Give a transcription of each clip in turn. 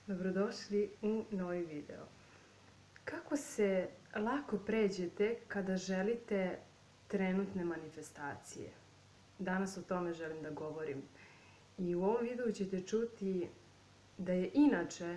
Dobrodošli u novi video. Kako se lako pređete kada želite trenutne manifestacije? Danas o tome želim da govorim. I u ovom videu ćete čuti da je inače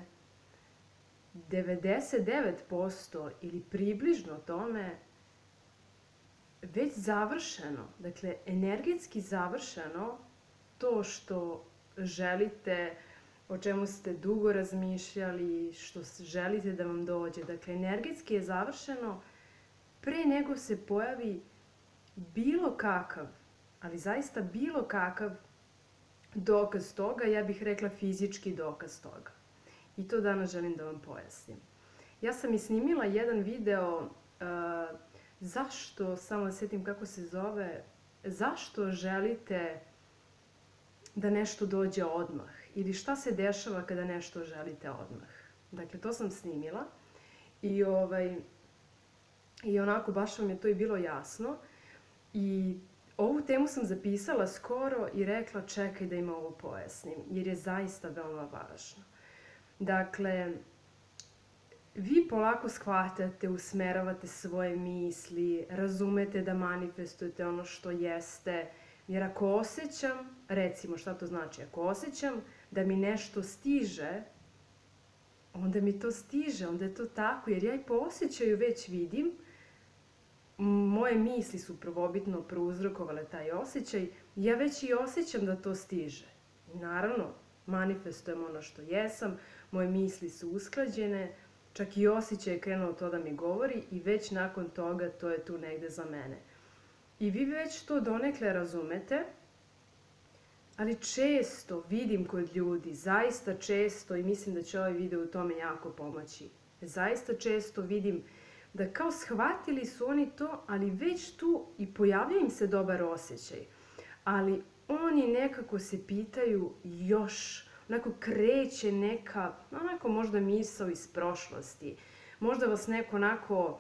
99% ili približno tome već završeno. Dakle, energetski završeno to što želite, o čemu ste dugo razmišljali, što želite da vam dođe. Dakle, energetski je završeno pre nego se pojavi bilo kakav, ali zaista bilo kakav dokaz toga, ja bih rekla fizički dokaz toga. I to danas želim da vam pojasnim. Ja sam i snimila jedan video zašto, samo da setim kako se zove, zašto želite da nešto dođe odmah ili šta se dešava kada nešto želite odmah. Dakle, to sam snimila i onako baš vam je to i bilo jasno. I ovu temu sam zapisala skoro i rekla čekaj da im ovo pojasnim, jer je zaista veoma važno. Dakle, vi polako shvatate, usmeravate svoje misli, razumete da manifestujete ono što jeste, jer ako osjećam, recimo šta to znači, ako osjećam da mi nešto stiže, onda mi to stiže, onda je to tako, jer ja i po osjećaju već vidim, moje misli su prvobitno prouzrokovale taj osjećaj, ja već i osjećam da to stiže. I naravno, manifestujem ono što jesam, moje misli su usklađene, čak i osjećaj je krenuo to da mi govori i već nakon toga to je tu negde za mene. I vi već to donekle razumete, ali često vidim kod ljudi, zaista često, i mislim da će ovaj video u tome jako pomoći, zaista često vidim da kao shvatili su oni to, ali već tu i pojavlja im se dobar osjećaj. Ali oni nekako se pitaju još, onako kreće neka, onako možda misao iz prošlosti. Možda vas neko onako,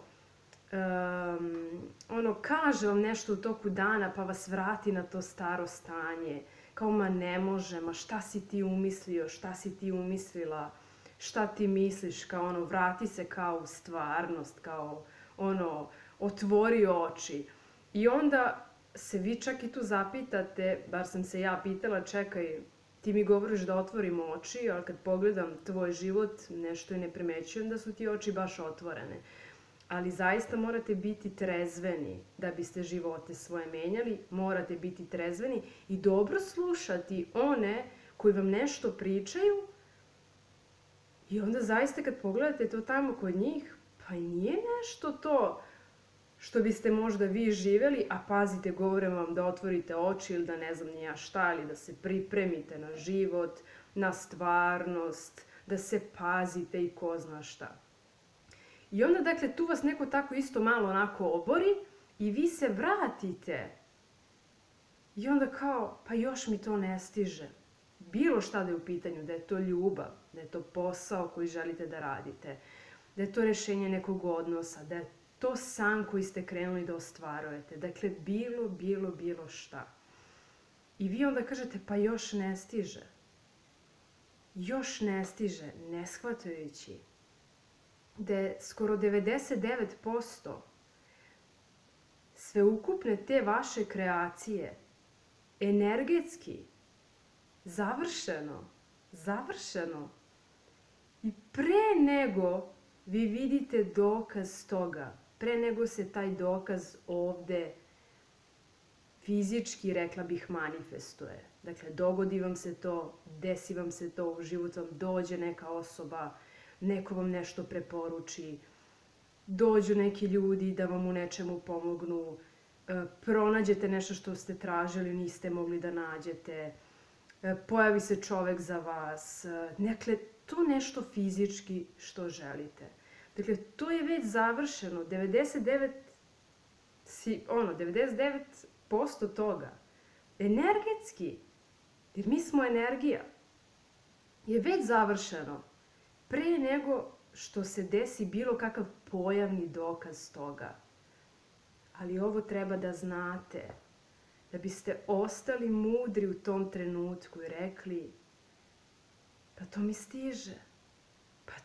kaže vam nešto u toku dana pa vas vrati na to staro stanje. Kao ma ne može, ma šta si ti umislio, šta si ti umislila, šta ti misliš, kao vrati se kao u stvarnost, kao otvori oči. I onda se vi čak i tu zapitate, bar sam se ja pitala, čekaj, ti mi govoriš da otvorim oči, ali kad pogledam tvoj život, nešto i ne primećujem da su ti oči baš otvorene. Ali zaista morate biti trezveni da biste živote svoje menjali, morate biti trezveni i dobro slušati one koji vam nešto pričaju i onda zaista kad pogledate to tamo kod njih, pa i nije nešto to što biste možda vi živeli, a pazite, govorim vam da otvorite oči ili da ne znam ni ja šta, ili da se pripremite na život, na stvarnost, da se pazite i ko zna šta. I onda, dakle, tu vas neko tako isto malo onako obori i vi se vratite. I onda kao, pa još mi to ne stiže. Bilo šta da je u pitanju, da je to ljubav, da je to posao koji želite da radite, da je to rešenje nekog odnosa, da je to san koji ste krenuli da ostvarujete. Dakle, bilo šta. I vi onda kažete, pa još ne stiže. Još ne stiže, ne shvatajući da je skoro 99% sveukupne te vaše kreacije energetski završeno. I pre nego vi vidite dokaz toga, pre nego se taj dokaz ovde fizički, rekla bih, manifestuje. Dakle, dogodi vam se to, desi vam se to, u život vam dođe neka osoba, neko vam nešto preporuči, dođu neki ljudi da vam u nečemu pomognu, pronađete nešto što ste tražili, niste mogli da nađete, pojavi se čovek za vas, dakle, to nešto fizički što želite. Dakle, to je već završeno, 99% toga, energetski, jer mi smo energija, je već završeno pre nego što se desi bilo kakav pojavni dokaz toga. Ali ovo treba da znate, da biste ostali mudri u tom trenutku i rekli, pa to mi stiže.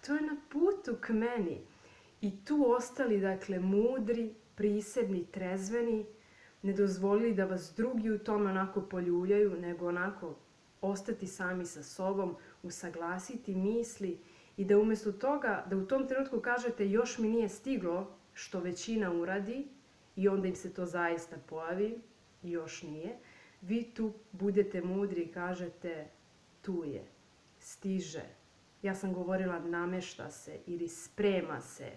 to je na putu k meni. I tu ostali, dakle, mudri, prisebni, trezveni, ne dozvolili da vas drugi u tome onako poljuljaju, nego onako ostati sami sa sobom, usaglasiti misli i da umjesto toga, da u tom trenutku kažete još mi nije stiglo što većina uradi i onda im se to zaista pojavi, još nije, vi tu budete mudri i kažete tu je, stiže. Ja sam govorila namješta se ili sprema se.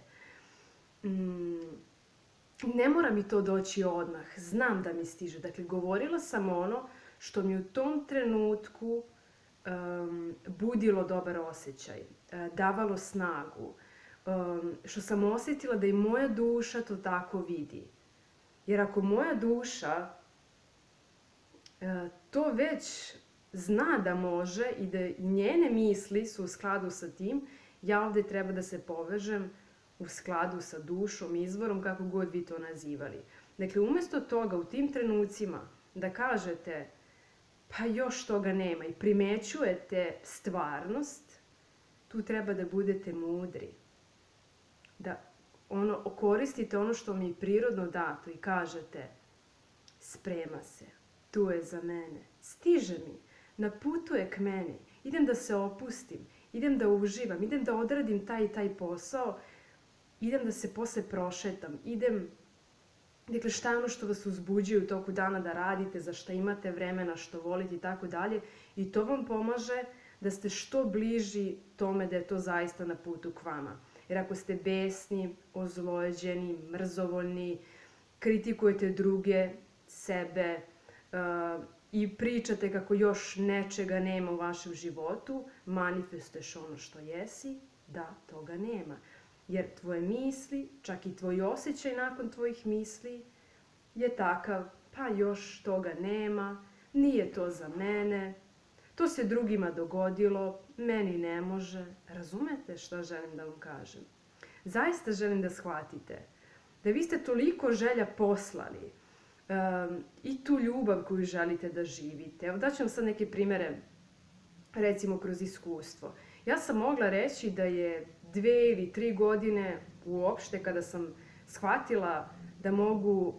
Ne mora mi to doći odmah, znam da mi stiže. Dakle, govorila sam ono što mi u tom trenutku budilo dobar osjećaj, davalo snagu, što sam osjetila da i moja duša to tako vidi. Jer ako moja duša to već zna da može i da njene misli su u skladu sa tim, ja ovdje treba da se povežem u skladu sa dušom, izvorom, kako god vi to nazivali. Dakle, umjesto toga u tim trenucima da kažete pa još toga nema i primećujete stvarnost, tu treba da budete mudri. Da koristite ono što mi je prirodno dato i kažete sprema se, tu je za mene, stiže mi, na putu je k meni, idem da se opustim, idem da uživam, idem da odradim taj i taj posao, idem da se posle prošetam, dakle, šta je ono što vas uzbuđuje u toku dana da radite, za šta imate vremena, što volite i tako dalje. I to vam pomaže da ste što bliži tome da je to zaista na putu k vama. Jer ako ste besni, ozlojeđeni, mrzovoljni, kritikujete druge, sebe i pričate kako još nečega nema u vašem životu, manifestuješ ono što jesi, da toga nema. Jer tvoje misli, čak i tvoj osjećaj nakon tvojih misli je takav, pa još toga nema, nije to za mene, to se drugima dogodilo, meni ne može. Razumete šta želim da vam kažem? Zaista želim da shvatite da vi ste toliko želja poslali i tu ljubav koju želite da živite. Evo daću vam sad neke primjere, recimo kroz iskustvo. Ja sam mogla reći da je 2 ili 3 godine uopšte kada sam shvatila da mogu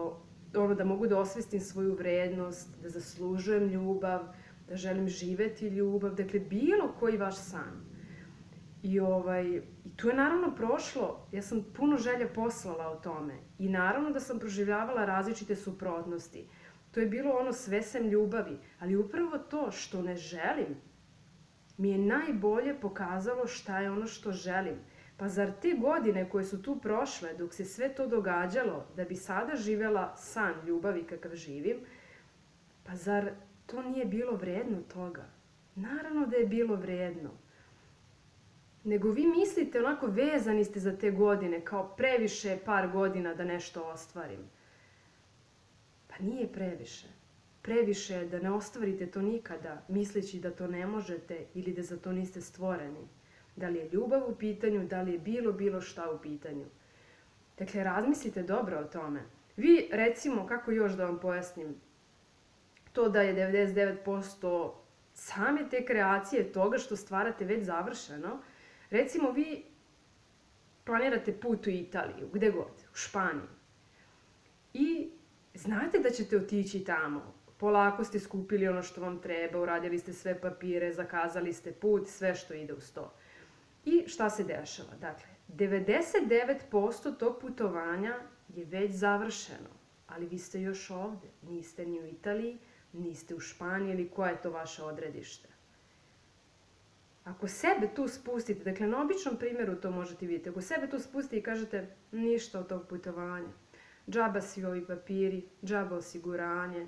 da osvestim svoju vrednost, da zaslužujem ljubav, da želim živeti ljubav, dakle bilo koji vaš san. I tu je naravno prošlo, ja sam puno želja poslala o tome i naravno da sam proživljavala različite suprotnosti. To je bilo ono sve sem ljubavi, ali upravo to što ne želim mi je najbolje pokazalo šta je ono što želim. Pa zar te godine koje su tu prošle, dok se sve to događalo, da bi sada živjela san ljubavi kakav živim, pa zar to nije bilo vredno toga? Naravno da je bilo vredno. Nego vi mislite, onako vezani ste za te godine, kao previše par godina da nešto ostvarim. Pa nije previše. Previše je da ne ostvarite to nikada, misleći da to ne možete ili da za to niste stvoreni. Da li je ljubav u pitanju, da li je bilo šta u pitanju. Dakle, razmislite dobro o tome. Vi, recimo, kako još da vam pojasnim, to da je 99% same te kreacije toga što stvarate već završeno. Recimo, vi planirate put u Italiju, gde god, u Španiji. I znate da ćete otići tamo. Polako ste skupili ono što vam treba, uradili ste sve papire, zakazali ste put, sve što ide uz to. I šta se dešava? Dakle, 99% tog putovanja je već završeno, ali vi ste još ovde. Niste ni u Italiji, niste u Španiji ili koje je to vaše odredište. Ako sebe tu spustite, dakle na običnom primjeru to možete vidjeti, ako sebe tu spustite i kažete ništa od tog putovanja, džaba svi ovi papiri, džaba osiguranje,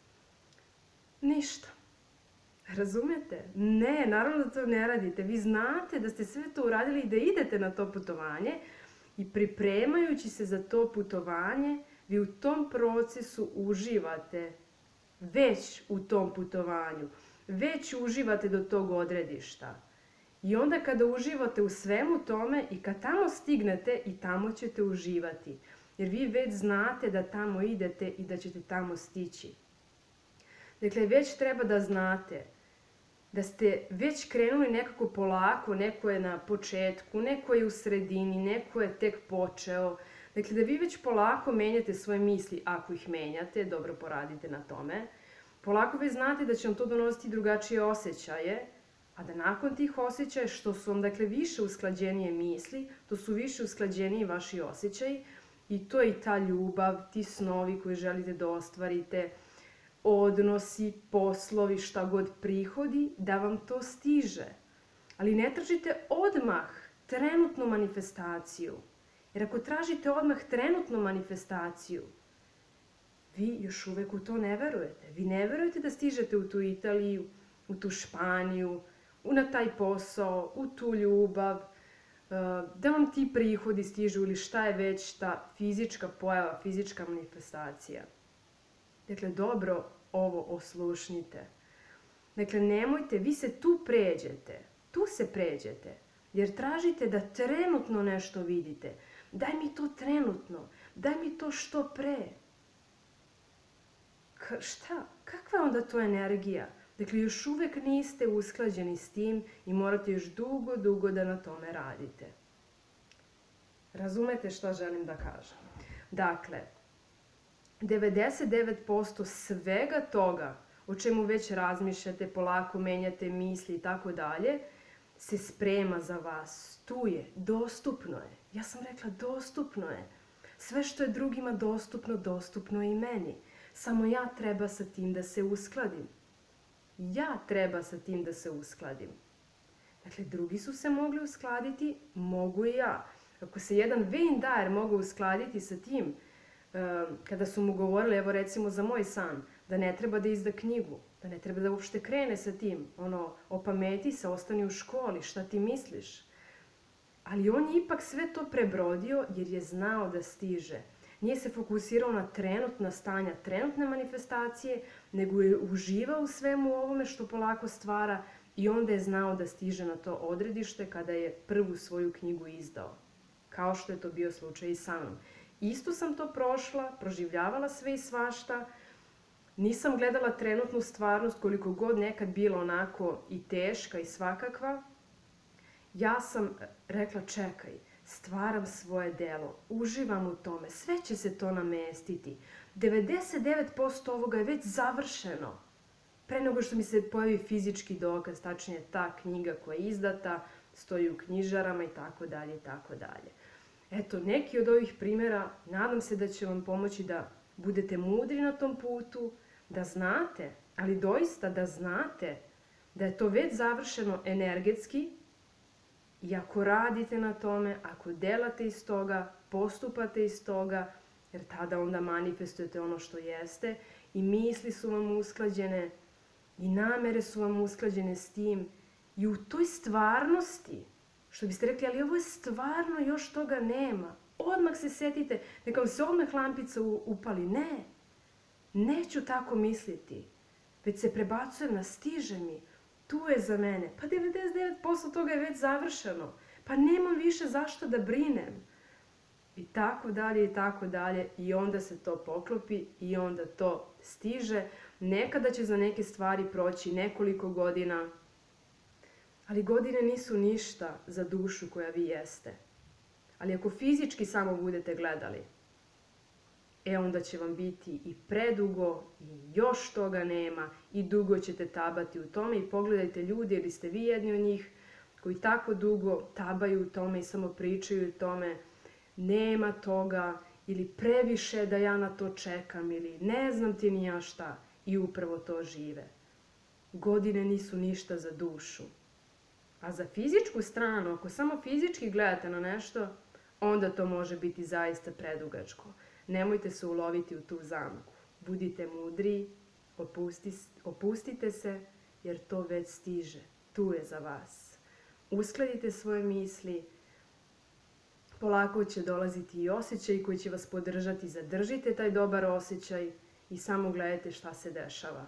ništa. Razumete? Ne, naravno da to ne radite. Vi znate da ste sve to uradili i da idete na to putovanje i pripremajući se za to putovanje, vi u tom procesu uživate već u tom putovanju. Već uživate do tog odredišta. I onda kada uživate u svemu tome i kad tamo stignete i tamo ćete uživati. Jer vi već znate da tamo idete i da ćete tamo stići. Dakle, već treba da znate da ste već krenuli nekako polako, neko je na početku, neko je u sredini, neko je tek počeo. Dakle, da vi već polako menjate svoje misli, ako ih menjate, dobro poradite na tome. Polako već znate da će vam to donositi drugačije osjećaje, a da nakon tih osjećaja, što su vam dakle više usklađenije misli, to su više usklađeniji vaši osjećaji i to je i ta ljubav, ti snovi koje želite da ostvarite, odnosi, poslovi, šta god prihodi, da vam to stiže. Ali ne tražite odmah trenutnu manifestaciju. Jer ako tražite odmah trenutnu manifestaciju, vi još uvek u to ne verujete. Vi ne verujete da stižete u tu Italiju, u tu Španiju, na taj posao, u tu ljubav, da vam ti prihodi stižu ili šta je već ta fizička pojava, fizička manifestacija. Dakle, dobro ovo oslušnite. Dakle, nemojte, vi se tu pređete, tu se pređete, jer tražite da trenutno nešto vidite. Daj mi to trenutno, daj mi to što pre. Šta? Kakva je onda to energija? Dakle, još uvek niste usklađeni s tim i morate još dugo, dugo da na tome radite. Razumete šta želim da kažem? Dakle, 99% svega toga o čemu već razmišljate, polako menjate misli i tako dalje, se sprema za vas. Tu je, dostupno je. Ja sam rekla dostupno je. Sve što je drugima dostupno, dostupno je i meni. Samo ja treba sa tim da se uskladim. Ja treba sa tim da se uskladim. Dakle, drugi su se mogli uskladiti, mogu i ja. Ako se jedan Wayne Dyer mogao uskladiti sa tim, kada su mu govorili, evo recimo za moj san, da ne treba da izda knjigu, da ne treba da uopšte krene sa tim, opameti se, ostani u školi, šta ti misliš? Ali on je ipak sve to prebrodio jer je znao da stiže. Nije se fokusirao na trenutna stanja, trenutne manifestacije, nego je uživao u svemu ovome što polako stvara i onda je znao da stiže na to odredište kada je prvu svoju knjigu izdao. Kao što je to bio slučaj i sa mnom. Isto sam to prošla, proživljavala sve i svašta, nisam gledala trenutnu stvarnost koliko god nekad bila onako i teška i svakakva. Ja sam rekla čekaj, stvaram svoje delo, uživam u tome, sve će se to namestiti. 99% ovoga je već završeno. Pre nego što mi se pojavi fizički dokaz, tačnije ta knjiga koja je izdata, stoji u knjižarama i tako dalje i tako dalje. Eto, neki od ovih primjera, nadam se da će vam pomoći da budete mudri na tom putu, da znate, ali doista da znate da je to već završeno energetski i ako radite na tome, ako delate iz toga, postupate iz toga, jer tada onda manifestujete ono što jeste i misli su vam usklađene i namere su vam usklađene s tim i u toj stvarnosti, što biste rekli, ali ovo je stvarno, još toga nema. Odmah se setite, neka vam se odmah lampica upali. Ne, neću tako misliti. Već se prebacujem na stiže mi. Tu je za mene. Pa 99% toga je već završeno. Pa nemam više zašto da brinem. I tako dalje, i tako dalje. I onda se to poklopi i onda to stiže. Nekada će za neke stvari proći nekoliko godina, ali godine nisu ništa za dušu koja vi jeste. Ali ako fizički samo budete gledali, onda će vam biti i predugo i još toga nema i dugo ćete tabati u tome i pogledajte ljudi, ili ste vi jedni od njih koji tako dugo tabaju u tome i samo pričaju o tome, nema toga ili previše da ja na to čekam ili ne znam ti ni ja šta i upravo to žive. Godine nisu ništa za dušu. A za fizičku stranu, ako samo fizički gledate na nešto, onda to može biti zaista predugačko. Nemojte se uloviti u tu zamku. Budite mudri, opustite se, jer to već stiže. Tu je za vas. Uskladite svoje misli, polako će dolaziti i osjećaj koji će vas podržati. Zadržite taj dobar osjećaj i samo gledajte šta se dešava.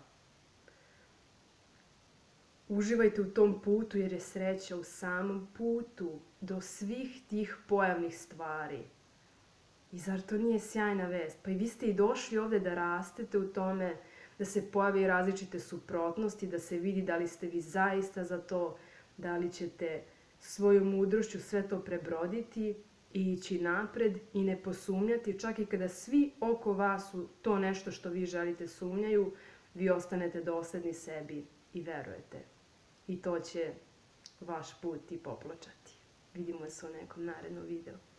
Uživajte u tom putu jer je sreća u samom putu do svih tih pojavnih stvari. I zar to nije sjajna vest? Pa i vi ste i došli ovde da rastete u tome, da se pojave različite suprotnosti, da se vidi da li ste vi zaista za to, da li ćete svojom mudrošću sve to prebroditi i ići napred i ne posumnjati, čak i kada svi oko vas u to nešto što vi želite sumnjaju, vi ostanete dosledni sebi i verujete. I to će vaš put i popločati. Vidimo se u nekom narednom videu.